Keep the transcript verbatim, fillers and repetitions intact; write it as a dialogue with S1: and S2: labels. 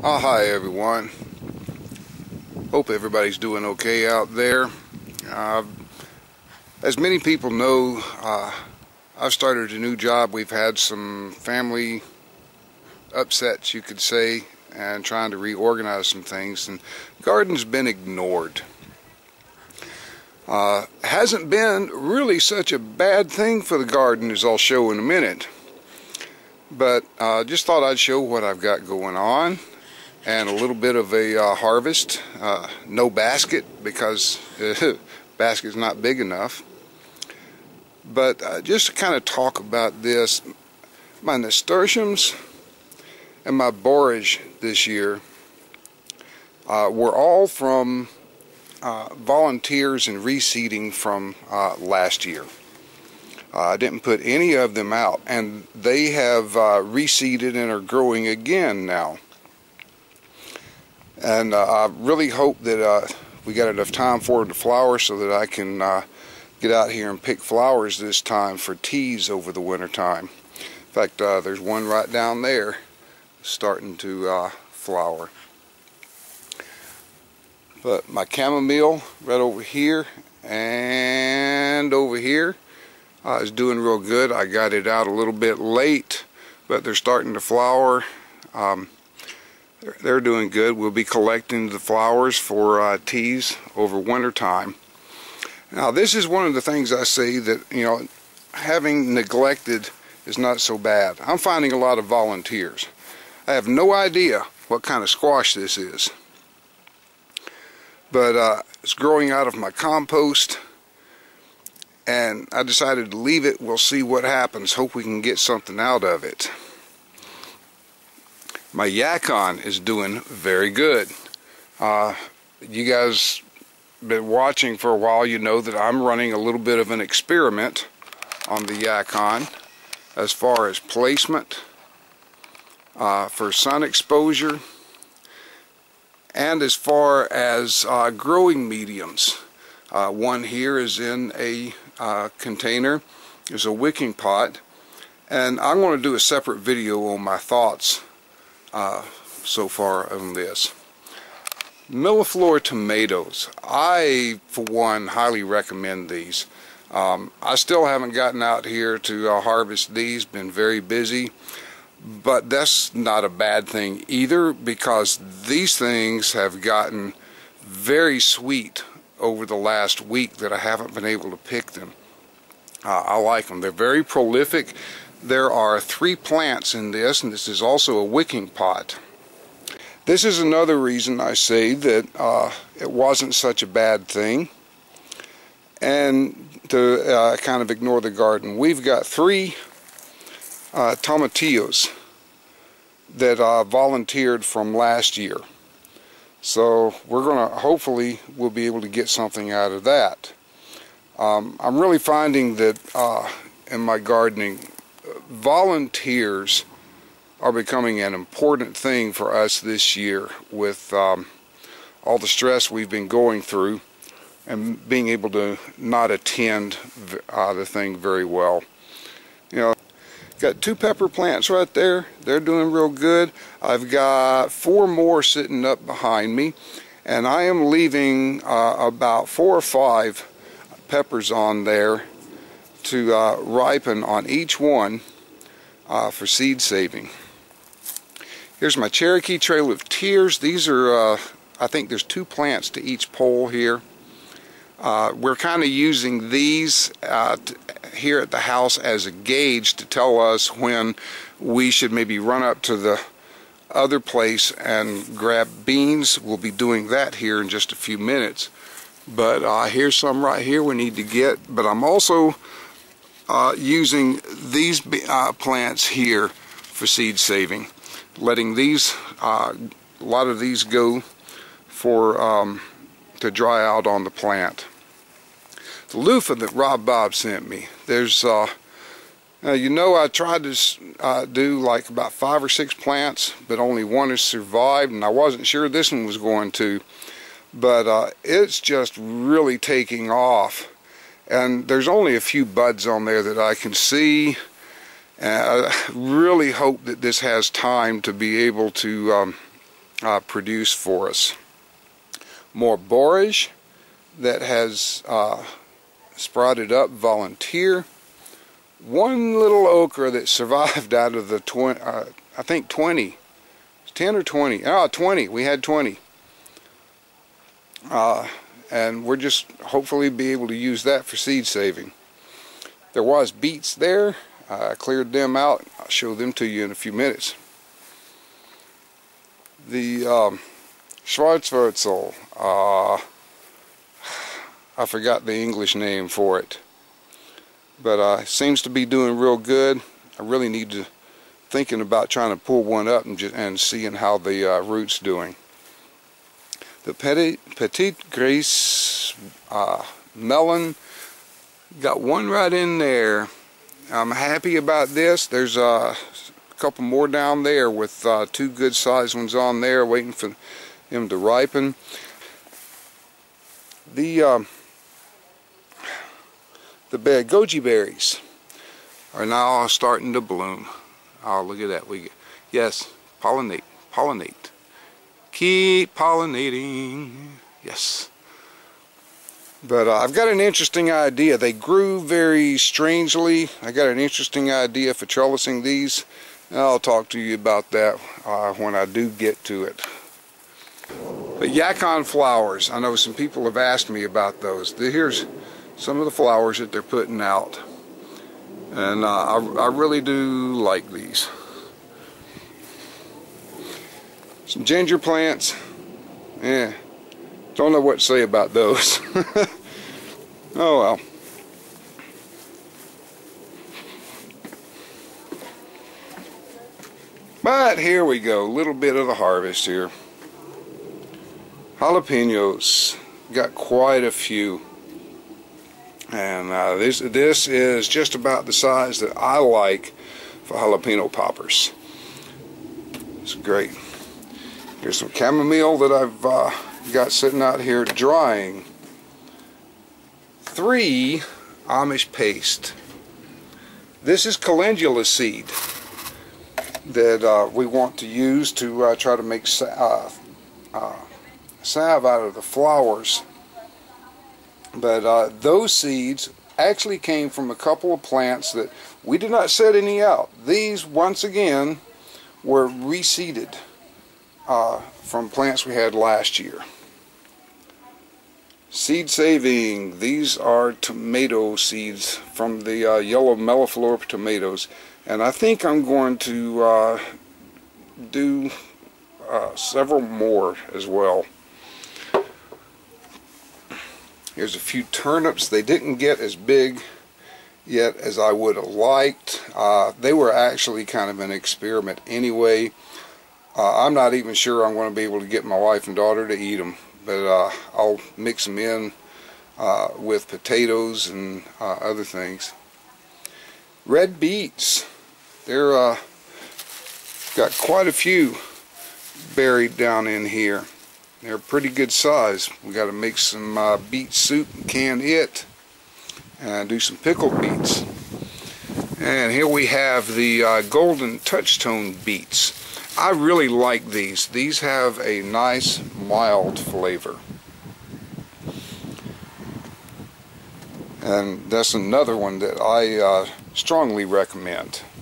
S1: Oh, hi everyone. Hope everybody's doing okay out there. Uh, as many people know, uh, I've started a new job. We've had some family upsets, you could say, and trying to reorganize some things, and the garden's been ignored. Uh, hasn't been really such a bad thing for the garden, as I'll show in a minute, but uh, just thought I'd show what I've got going on. And a little bit of a uh, harvest. Uh, no basket because the basket's not big enough. But uh, just to kind of talk about this, my nasturtiums and my borage this year uh, were all from uh, volunteers and reseeding from uh, last year. Uh, I didn't put any of them out, and they have uh, reseeded and are growing again now. And uh, I really hope that uh, we got enough time for it to flower so that I can uh, get out here and pick flowers this time for teas over the winter time. In fact, uh, there's one right down there starting to uh, flower. But my chamomile right over here and over here uh, is doing real good. I got it out a little bit late, but they're starting to flower. Um, They're doing good. We'll be collecting the flowers for uh, teas over winter time. Now, this is one of the things I say that, you know, having neglected is not so bad. I'm finding a lot of volunteers. I have no idea what kind of squash this is, but uh, it's growing out of my compost, and I decided to leave it. We'll see what happens. Hope we can get something out of it. My yacon is doing very good. Uh, you guys been watching for a while, you know that I'm running a little bit of an experiment on the yacon as far as placement uh, for sun exposure and as far as uh, growing mediums. Uh, one here is in a uh, container. There's a wicking pot, and I'm going to do a separate video on my thoughts Uh, so far on this. Milleflora tomatoes. I, for one, highly recommend these. Um, I still haven't gotten out here to uh, harvest these, been very busy, but that's not a bad thing either, because these things have gotten very sweet over the last week that I haven't been able to pick them. Uh, I like them. They're very prolific. There are three plants in this, and this is also a wicking pot. This is another reason I say that uh, it wasn't such a bad thing, and to uh, kind of ignore the garden. We've got three uh, tomatillos that uh, volunteered from last year, so we're gonna hopefully we'll be able to get something out of that. Um, I'm really finding that uh, in my gardening, volunteers are becoming an important thing for us this year with um, all the stress we've been going through and being able to not attend uh, the thing very well. You know, got two pepper plants right there. They're doing real good. I've got four more sitting up behind me, and I am leaving uh, about four or five peppers on there to uh, ripen on each one uh, for seed saving. Here's my Cherokee Trail of Tears. These are, uh, I think there's two plants to each pole here. Uh, we're kind of using these uh, here at the house as a gauge to tell us when we should maybe run up to the other place and grab beans. We'll be doing that here in just a few minutes. But uh, here's some right here we need to get. But I'm also Uh, using these uh, plants here for seed saving, letting these uh, a lot of these go for um, to dry out on the plant. The loofah that Rob Bob sent me, there's uh, uh, you know, I tried to uh, do like about five or six plants, but only one has survived, and I wasn't sure this one was going to, but uh, it's just really taking off. And there's only a few buds on there that I can see. And I really hope that this has time to be able to um, uh, produce for us. More borage that has uh, sprouted up, volunteer. One little okra that survived out of the twenty, uh, I think twenty, ten or twenty, oh twenty, we had twenty. Uh, and we're just hopefully be able to use that for seed saving. There was beets there. I cleared them out. I'll show them to you in a few minutes. The um, Schwarzwurzel, uh, I forgot the English name for it, but uh, seems to be doing real good. I really need to thinking about trying to pull one up and just, and seeing how the uh, root's doing. The petit, petit grace uh, melon, got one right in there. I'm happy about this. There's uh, a couple more down there with uh, two good sized ones on there waiting for them to ripen. The um, the goji berries are now starting to bloom. Oh, look at that. We yes, pollinate, pollinate. Keep pollinating. Yes. But uh, I've got an interesting idea. They grew very strangely. I got an interesting idea for trellising these. And I'll talk to you about that uh, when I do get to it. But yacon flowers, I know some people have asked me about those. Here's some of the flowers that they're putting out. And uh, I, I really do like these. Some ginger plants. Yeah. Don't know what to say about those. Oh well. But here we go. A little bit of the harvest here. Jalapenos. Got quite a few. And uh, this, this is just about the size that I like for jalapeno poppers. It's great. Here's some chamomile that I've uh, got sitting out here drying. Three Amish paste. This is calendula seed that uh, we want to use to uh, try to make uh, uh, salve out of the flowers. But uh, those seeds actually came from a couple of plants that we did not set any out. These, once again, were reseeded uh, from plants we had last year. Seed saving. These are tomato seeds from the uh, yellow melliflora tomatoes. And I think I'm going to uh, do uh, several more as well. Here's a few turnips. They didn't get as big yet as I would have liked. Uh, they were actually kind of an experiment anyway. Uh, I'm not even sure I'm going to be able to get my wife and daughter to eat them, but uh, I'll mix them in uh, with potatoes and uh, other things. Red beets. They're uh, got quite a few buried down in here. They're pretty good size. We got to make some uh, beet soup and can it, and do some pickled beets. And here we have the uh, golden touch-tone beets. I really like these. These have a nice mild flavor. And that's another one that I uh, strongly recommend.